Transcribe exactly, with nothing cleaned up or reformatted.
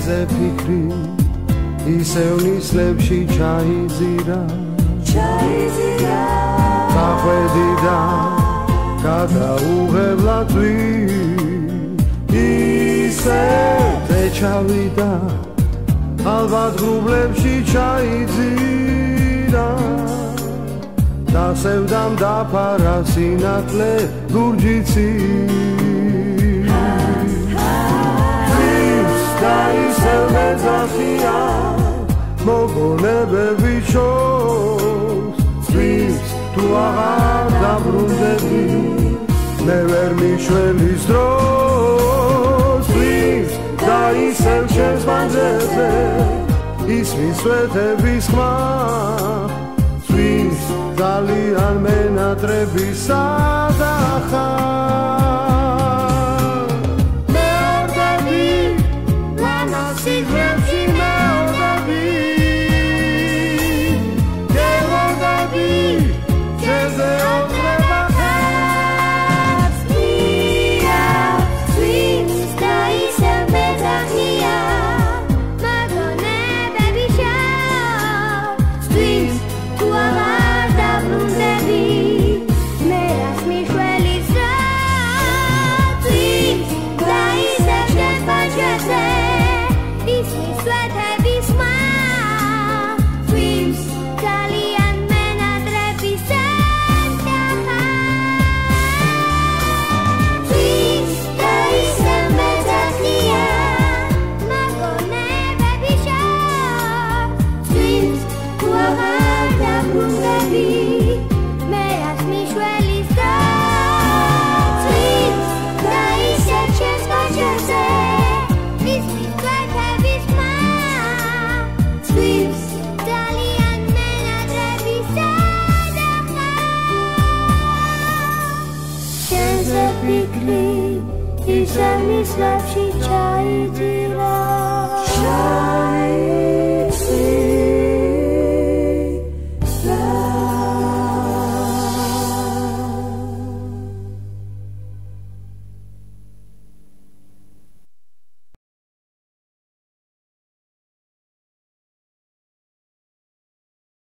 შენზე ფიქრი ისევ ნისლებში ჩაიძირა ჩაიძირა დახვედი და გადაუღებლა ისე წეჩავიდა ალბათ ღრუბლებში ჩაიძირა დასევდამ დაფარა სინათლე ლურჯიცი და ისევ მეძახია მოგონებები შორს წვიმს თუ აღარ დაბრუნდები მე ვერ მიშველის დროს წვიმს და ისევ ჩემს მანძილზე ისმის სვეტების ხმა წვიმს ძალიან მენატრები სადახა Isem nislavši čají díla